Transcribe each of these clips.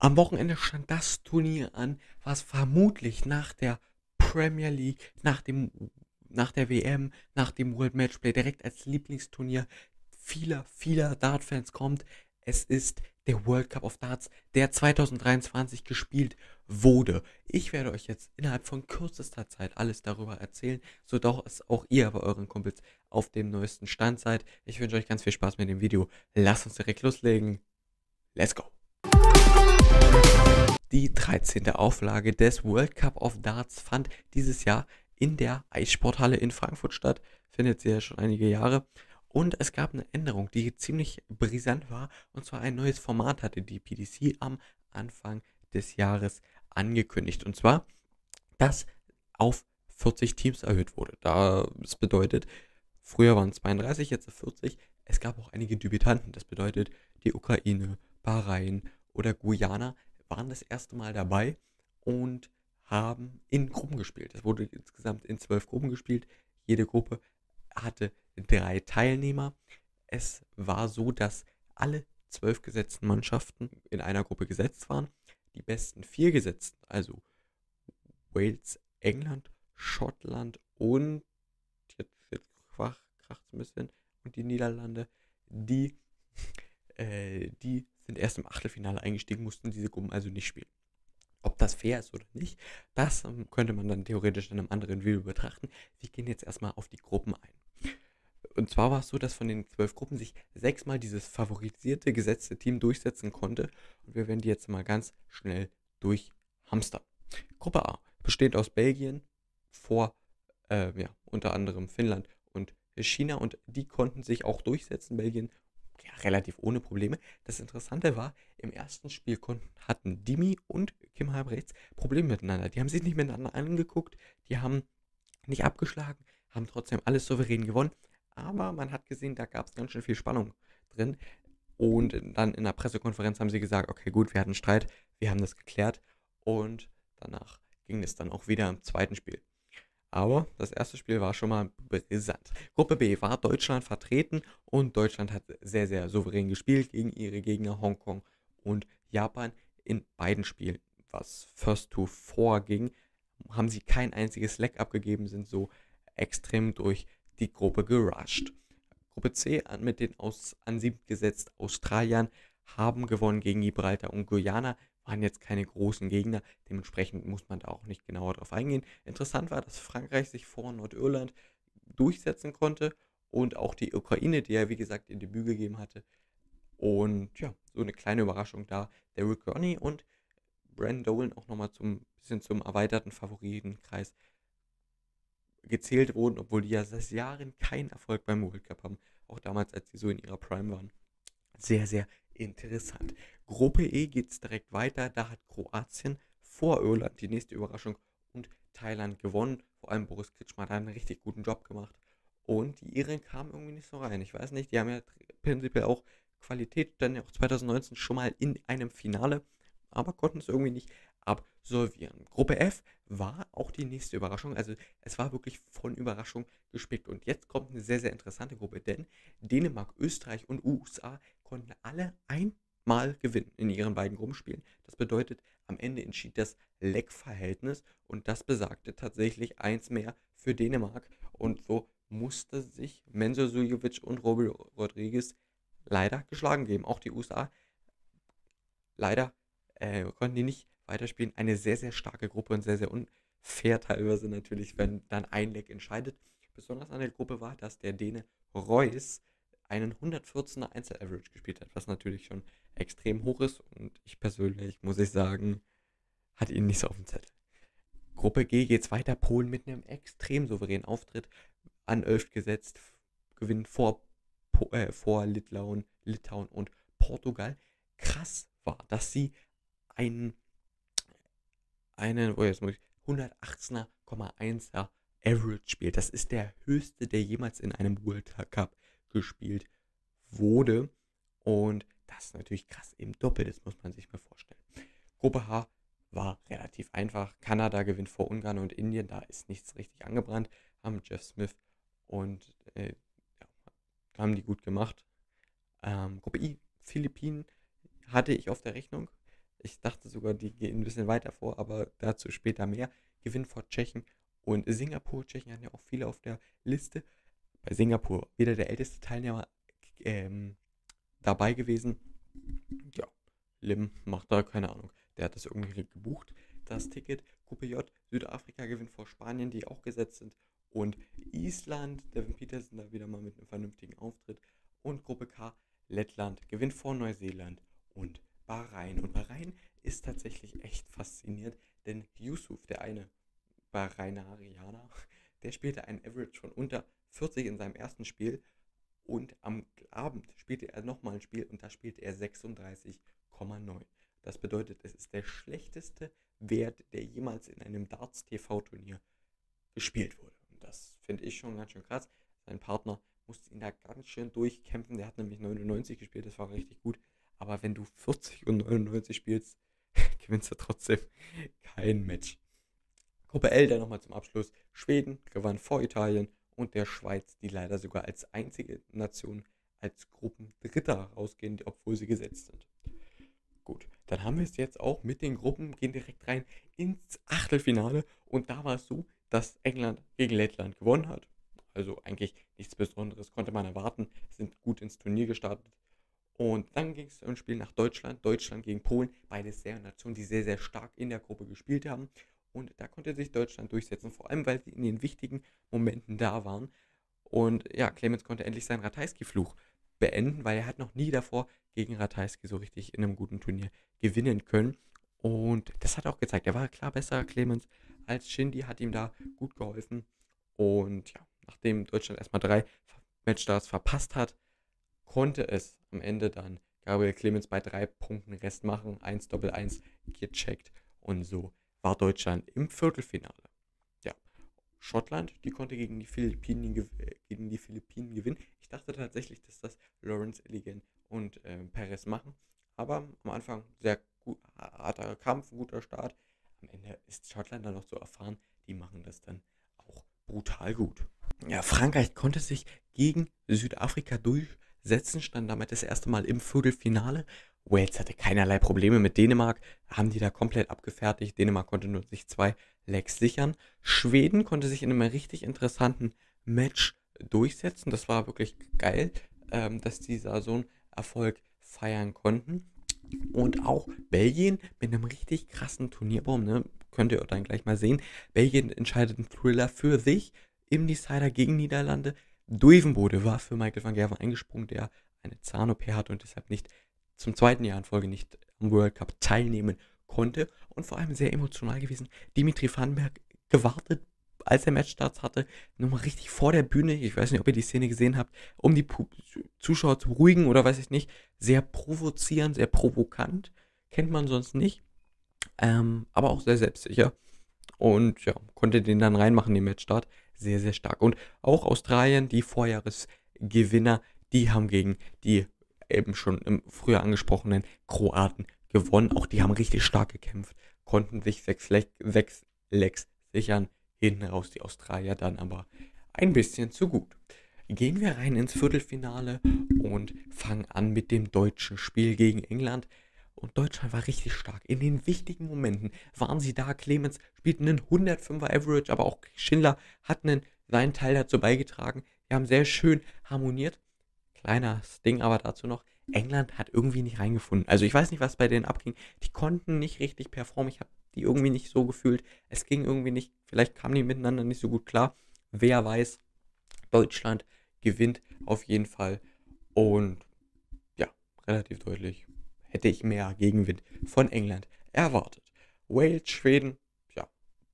Am Wochenende stand das Turnier an, was vermutlich nach der Premier League, nach der WM, nach dem World Matchplay direkt als Lieblingsturnier vieler Dart-Fans kommt. Es ist der World Cup of Darts, der 2023 gespielt wurde. Ich werde euch jetzt innerhalb von kürzester Zeit alles darüber erzählen, sodass auch ihr bei euren Kumpels auf dem neuesten Stand seid. Ich wünsche euch ganz viel Spaß mit dem Video. Lasst uns direkt loslegen. Let's go! Die 13. Auflage des World Cup of Darts fand dieses Jahr in der Eissporthalle in Frankfurt statt. Findet sie ja schon einige Jahre. Und es gab eine Änderung, die ziemlich brisant war. Und zwar ein neues Format hatte die PDC am Anfang des Jahres angekündigt. Und zwar, dass auf 40 Teams erhöht wurde. Das bedeutet, früher waren es 32, jetzt 40. Es gab auch einige Debütanten. Das bedeutet, die Ukraine, Bahrain oder Guyana waren das erste Mal dabei und haben in Gruppen gespielt. Es wurde insgesamt in 12 Gruppen gespielt. Jede Gruppe hatte 3 Teilnehmer. Es war so, dass alle 12 gesetzten Mannschaften in einer Gruppe gesetzt waren. Die besten 4 gesetzten, also Wales, England, Schottland und jetzt kracht es ein bisschen und die Niederlande, die sind erst im Achtelfinale eingestiegen, mussten diese Gruppen also nicht spielen. Ob das fair ist oder nicht, das könnte man dann theoretisch in einem anderen Video betrachten. Wir gehen jetzt erstmal auf die Gruppen ein. Und zwar war es so, dass von den 12 Gruppen sich 6-mal dieses favorisierte, gesetzte Team durchsetzen konnte. Und wir werden die jetzt mal ganz schnell durchhamstern. Gruppe A besteht aus Belgien, unter anderem Finnland und China. Und die konnten sich auch durchsetzen. Belgien relativ ohne Probleme. Das Interessante war, im ersten Spiel hatten Dimi und Kim Halbrechts Probleme miteinander. Die haben sich nicht miteinander angeguckt, die haben nicht abgeschlagen, haben trotzdem alles souverän gewonnen. Aber man hat gesehen, da gab es ganz schön viel Spannung drin. Und dann in der Pressekonferenz haben sie gesagt, okay, gut, wir hatten Streit, wir haben das geklärt. Und danach ging es dann auch wieder im zweiten Spiel. Aber das erste Spiel war schon mal brisant. Gruppe B war Deutschland vertreten und Deutschland hat sehr, sehr souverän gespielt gegen ihre Gegner Hongkong und Japan. In beiden Spielen, was First to Four ging, haben sie kein einziges Leck abgegeben, sind so extrem durch die Gruppe gerusht. Gruppe C mit den an 7 gesetzt Australiern haben gewonnen gegen Gibraltar und Guyana, waren jetzt keine großen Gegner, dementsprechend muss man da auch nicht genauer drauf eingehen. Interessant war, dass Frankreich sich vor Nordirland durchsetzen konnte und auch die Ukraine, die ja wie gesagt ihr Debüt gegeben hatte. Und ja, so eine kleine Überraschung da. Derrick Roney und Brandon Dolan auch nochmal zum erweiterten Favoritenkreis gezählt wurden, obwohl die ja seit Jahren keinen Erfolg beim World Cup haben. Auch damals, als sie so in ihrer Prime waren. Sehr, sehr interessant. Gruppe E geht es direkt weiter. Da hat Kroatien vor Irland die nächste Überraschung und Thailand gewonnen. Vor allem Boris Kritschmer hat einen richtig guten Job gemacht. Und die Iren kamen irgendwie nicht so rein. Ich weiß nicht, die haben ja prinzipiell auch Qualität, dann ja auch 2019 schon mal in einem Finale, aber konnten es irgendwie nicht absolvieren. Gruppe F war auch die nächste Überraschung. Also es war wirklich von Überraschung gespickt. Und jetzt kommt eine sehr, sehr interessante Gruppe, denn Dänemark, Österreich und USA konnten alle einmal gewinnen in ihren beiden Gruppenspielen. Das bedeutet, am Ende entschied das Leckverhältnis und das besagte tatsächlich eins mehr für Dänemark. Und so musste sich Menzo Suljovic und Robbie Rodriguez leider geschlagen geben. Auch die USA leider konnten die nicht weiterspielen. Eine sehr, sehr starke Gruppe und sehr, sehr unfair teilweise natürlich, wenn dann ein Leck entscheidet. Besonders an der Gruppe war, dass der Däne Reus einen 114er Einzel-Average gespielt hat, was natürlich schon extrem hoch ist und ich persönlich, muss ich sagen, hatte ihn nicht so auf dem Zettel. Gruppe G geht's weiter. Polen mit einem extrem souveränen Auftritt an 11 gesetzt, gewinnen vor Litauen und Portugal. Krass war, dass sie einen, jetzt muss ich, 118,1er Average spielt. Das ist der höchste, der jemals in einem World Cup gespielt wurde. Und das ist natürlich krass, eben doppelt, das muss man sich mal vorstellen. Gruppe H war relativ einfach. Kanada gewinnt vor Ungarn und Indien, da ist nichts richtig angebrannt. Haben Jeff Smith und haben die gut gemacht. Gruppe I, Philippinen hatte ich auf der Rechnung. Ich dachte sogar, die gehen ein bisschen weiter vor, aber dazu später mehr. Gewinn vor Tschechien und Singapur. Tschechien hatten ja auch viele auf der Liste. Bei Singapur wieder der älteste Teilnehmer ähm, dabei gewesen. Ja, Lim macht da keine Ahnung. Der hat das irgendwie gebucht, das Ticket. Gruppe J, Südafrika gewinnt vor Spanien, die auch gesetzt sind. Und Island, Devin Peterson da wieder mal mit einem vernünftigen Auftritt. Und Gruppe K, Lettland gewinnt vor Neuseeland und Bahrain. Und Bahrain ist tatsächlich echt faszinierend, denn Yusuf, der eine Bahrainarianer, der spielte einen Average von unter 40 in seinem ersten Spiel und am Abend spielte er nochmal ein Spiel und da spielte er 36,9. Das bedeutet, es ist der schlechteste Wert, der jemals in einem Darts-TV-Turnier gespielt wurde. Und das finde ich schon ganz schön krass. Sein Partner musste ihn da ganz schön durchkämpfen. Der hat nämlich 99 gespielt, das war richtig gut. Aber wenn du 40 und 99 spielst, gewinnst du trotzdem kein Match. Gruppe L dann nochmal zum Abschluss. Schweden gewann vor Italien und der Schweiz, die leider sogar als einzige Nation als Gruppendritter rausgehen, obwohl sie gesetzt sind. Gut, dann haben wir es jetzt auch mit den Gruppen, gehen direkt rein ins Achtelfinale und da war es so, dass England gegen Lettland gewonnen hat. Also eigentlich nichts Besonderes, konnte man erwarten, sind gut ins Turnier gestartet. Und dann ging es im Spiel nach Deutschland, Deutschland gegen Polen, beides sehr Nationen, die sehr, sehr stark in der Gruppe gespielt haben. Und da konnte sich Deutschland durchsetzen, vor allem weil sie in den wichtigen Momenten da waren. Und ja, Clemens konnte endlich seinen Ratajski-Fluch beenden, weil er hat noch nie davor gegen Ratajski so richtig in einem guten Turnier gewinnen können. Und das hat auch gezeigt, er war klar besser, Clemens, als Shindy, hat ihm da gut geholfen. Und ja, nachdem Deutschland erstmal 3 Matchstarts verpasst hat, konnte es am Ende dann Gabriel Clemens bei 3 Punkten Rest machen, 1 Doppel 1 gecheckt und so war Deutschland im Viertelfinale. Ja, Schottland, die konnte gegen die Philippinen gewinnen. Ich dachte tatsächlich, dass das Lawrence Elegant und Perez machen, aber am Anfang sehr gut, harter Kampf, ein guter Start. Am Ende ist Schottland dann noch so erfahren, die machen das dann auch brutal gut. Ja, Frankreich konnte sich gegen Südafrika durchsetzen, stand damit das erste Mal im Viertelfinale. Wales hatte keinerlei Probleme mit Dänemark, haben die da komplett abgefertigt. Dänemark konnte nur sich 2 Legs sichern. Schweden konnte sich in einem richtig interessanten Match durchsetzen. Das war wirklich geil, dass die da so einen Erfolg feiern konnten. Und auch Belgien mit einem richtig krassen Turnierbaum, ne? Könnt ihr dann gleich mal sehen. Belgien entscheidet einen Thriller für sich im Decider gegen Niederlande. Duivenbode war für Michael van Gerwen eingesprungen, der eine Zahn-OP hat und deshalb nicht zum zweiten Jahr in Folge nicht am World Cup teilnehmen konnte. Und vor allem sehr emotional gewesen. Dimitri Vandenberg gewartet, als er Matchstarts hatte, nochmal richtig vor der Bühne. Ich weiß nicht, ob ihr die Szene gesehen habt, um die Zuschauer zu beruhigen oder weiß ich nicht. Sehr provozierend, sehr provokant. Kennt man sonst nicht. Aber auch sehr selbstsicher. Und ja, konnte den dann reinmachen, den Matchstart. Sehr, sehr stark. Und auch Australien, die Vorjahresgewinner, die haben gegen die eben schon im früher angesprochenen Kroaten gewonnen. Auch die haben richtig stark gekämpft, konnten sich 6 Legs sichern. Hinten raus die Australier dann aber ein bisschen zu gut. Gehen wir rein ins Viertelfinale und fangen an mit dem deutschen Spiel gegen England. Und Deutschland war richtig stark. In den wichtigen Momenten waren sie da. Clemens spielten einen 105er Average, aber auch Schindler hat seinen Teil dazu beigetragen. Die haben sehr schön harmoniert. Kleines Ding aber dazu noch. England hat irgendwie nicht reingefunden. Also ich weiß nicht, was bei denen abging. Die konnten nicht richtig performen. Ich habe die irgendwie nicht so gefühlt. Es ging irgendwie nicht. Vielleicht kamen die miteinander nicht so gut klar. Wer weiß. Deutschland gewinnt auf jeden Fall. Und ja, relativ deutlich hätte ich mehr Gegenwind von England erwartet. Wales, Schweden, ja,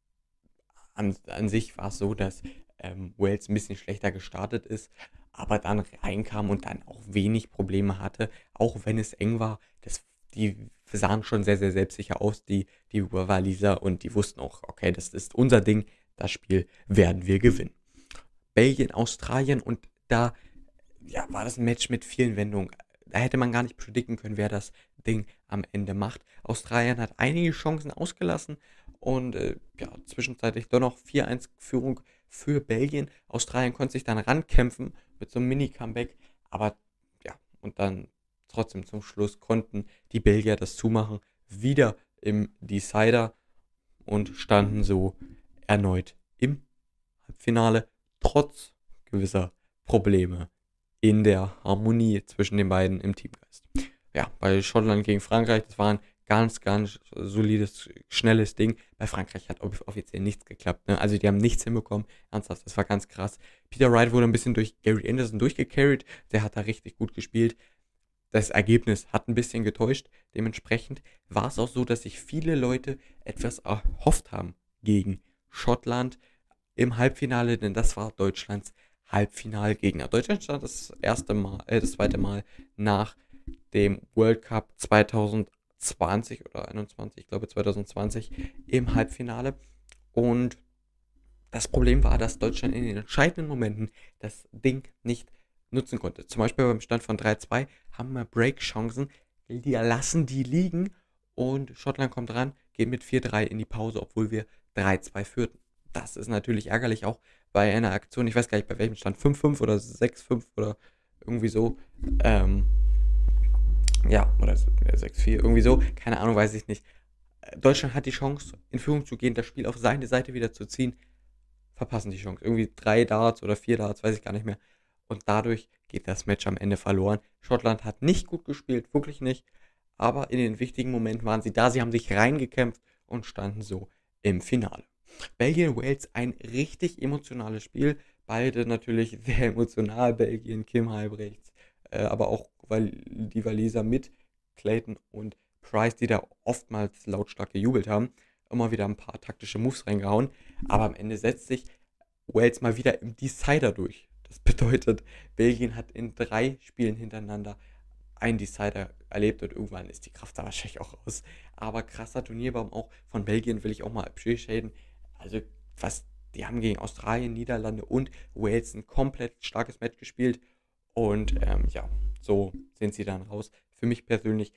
an sich war es so, dass Wales ein bisschen schlechter gestartet ist, aber dann reinkam und dann auch wenig Probleme hatte, auch wenn es eng war. Die sahen schon sehr, sehr selbstsicher aus, die Waliser, und die wussten auch, okay, das ist unser Ding, das Spiel werden wir gewinnen. Belgien, Australien, und da ja, war das ein Match mit vielen Wendungen. Da hätte man gar nicht predikten können, wer das Ding am Ende macht. Australien hat einige Chancen ausgelassen und ja, zwischenzeitlich doch noch 4-1 Führung für Belgien. Australien konnte sich dann rankämpfen mit so einem Mini-Comeback, aber ja, und dann trotzdem zum Schluss konnten die Belgier das zumachen. wieder im Decider und standen so erneut im Halbfinale, trotz gewisser Probleme in der Harmonie zwischen den beiden im Teamgeist. Ja, bei Schottland gegen Frankreich, das war ein ganz, ganz solides, schnelles Ding. Bei Frankreich hat offiziell nichts geklappt. Ne? Also die haben nichts hinbekommen. Ernsthaft, das war ganz krass. Peter Wright wurde ein bisschen durch Gary Anderson durchgecarried. Der hat da richtig gut gespielt. Das Ergebnis hat ein bisschen getäuscht. Dementsprechend war es auch so, dass sich viele Leute etwas erhofft haben gegen Schottland im Halbfinale, denn das war Deutschlands Halbfinalgegner. Deutschland stand das zweite Mal nach dem World Cup 2020 oder 21, ich glaube 2020 im Halbfinale. Und das Problem war, dass Deutschland in den entscheidenden Momenten das Ding nicht nutzen konnte. Zum Beispiel beim Stand von 3-2 haben wir Break-Chancen, die lassen die liegen und Schottland kommt ran, geht mit 4-3 in die Pause, obwohl wir 3-2 führten. Das ist natürlich ärgerlich auch bei einer Aktion, ich weiß gar nicht bei welchem Stand, 5-5 oder 6-5 oder irgendwie so. Ja, oder 6-4, irgendwie so, keine Ahnung, weiß ich nicht. Deutschland hat die Chance, in Führung zu gehen, das Spiel auf seine Seite wieder zu ziehen, verpassen die Chance. Irgendwie 3 Darts oder 4 Darts, weiß ich gar nicht mehr. Und dadurch geht das Match am Ende verloren. Schottland hat nicht gut gespielt, wirklich nicht. Aber in den wichtigen Momenten waren sie da. Sie haben sich reingekämpft und standen so im Finale. Belgien-Wales, ein richtig emotionales Spiel. Beide natürlich sehr emotional. Belgien, Kim Halbrechts, aber auch die Waliser mit Clayton und Price, die da oftmals lautstark gejubelt haben. Immer wieder ein paar taktische Moves reingehauen. Aber am Ende setzt sich Wales mal wieder im Decider durch. Das bedeutet, Belgien hat in 3 Spielen hintereinander einen Decider erlebt und irgendwann ist die Kraft da wahrscheinlich auch raus. Aber krasser Turnierbaum auch von Belgien will ich auch mal appreciaten. Also, die haben gegen Australien, Niederlande und Wales ein komplett starkes Match gespielt. Und ja, so sind sie dann raus. Für mich persönlich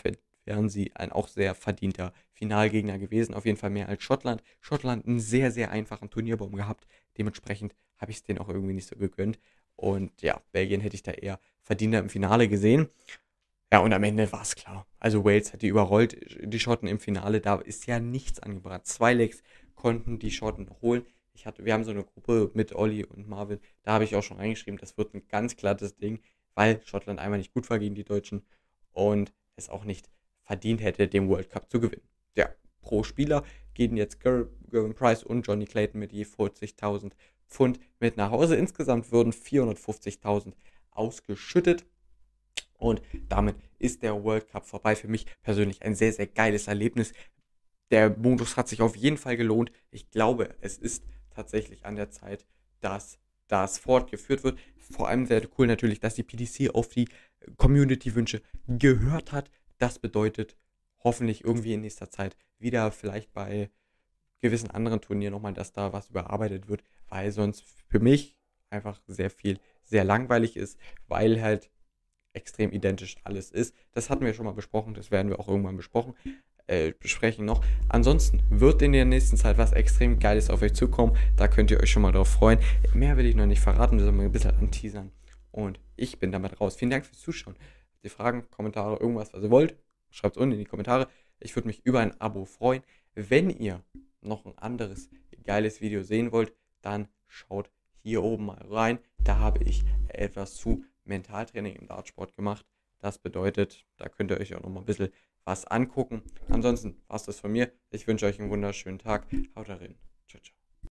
wären sie ein auch sehr verdienter Finalgegner gewesen. Auf jeden Fall mehr als Schottland. Schottland einen sehr, sehr einfachen Turnierbaum gehabt. Dementsprechend habe ich es denen auch irgendwie nicht so gegönnt. Und ja, Belgien hätte ich da eher verdienter im Finale gesehen. Ja, und am Ende war es klar. Also Wales hat die überrollt, die Schotten im Finale. Da ist ja nichts angebrannt. 2 Legs konnten die Schotten noch holen. Wir haben so eine Gruppe mit Olli und Marvin. Da habe ich auch schon reingeschrieben, das wird ein ganz glattes Ding, weil Schottland einmal nicht gut war gegen die Deutschen und es auch nicht verdient hätte, den World Cup zu gewinnen. Ja, pro Spieler gehen jetzt Gervin Price und Johnny Clayton mit je 40.000 Pfund mit nach Hause. Insgesamt würden 450.000 ausgeschüttet. Und damit ist der World Cup vorbei. Für mich persönlich ein sehr, sehr geiles Erlebnis. Der Modus hat sich auf jeden Fall gelohnt. Ich glaube, es ist tatsächlich an der Zeit, dass das fortgeführt wird. Vor allem sehr cool natürlich, dass die PDC auf die Community-Wünsche gehört hat. Das bedeutet hoffentlich irgendwie in nächster Zeit wieder vielleicht bei gewissen anderen Turnieren nochmal, dass da was überarbeitet wird, weil sonst für mich einfach sehr viel sehr langweilig ist, weil halt extrem identisch alles ist. Das hatten wir schon mal besprochen, das werden wir auch irgendwann besprechen noch. Ansonsten wird in der nächsten Zeit was extrem Geiles auf euch zukommen. Da könnt ihr euch schon mal drauf freuen. Mehr will ich noch nicht verraten, wir sollen mal ein bisschen anteasern. Und ich bin damit raus. Vielen Dank fürs Zuschauen. Habt ihr Fragen, Kommentare, irgendwas, was ihr wollt, schreibt es unten in die Kommentare. Ich würde mich über ein Abo freuen. Wenn ihr noch ein anderes geiles Video sehen wollt, dann schaut hier oben mal rein. Da habe ich etwas zu Mentaltraining im Dartsport gemacht. Das bedeutet, da könnt ihr euch auch noch mal ein bisschen was angucken. Ansonsten war es das von mir. Ich wünsche euch einen wunderschönen Tag. Haut rein.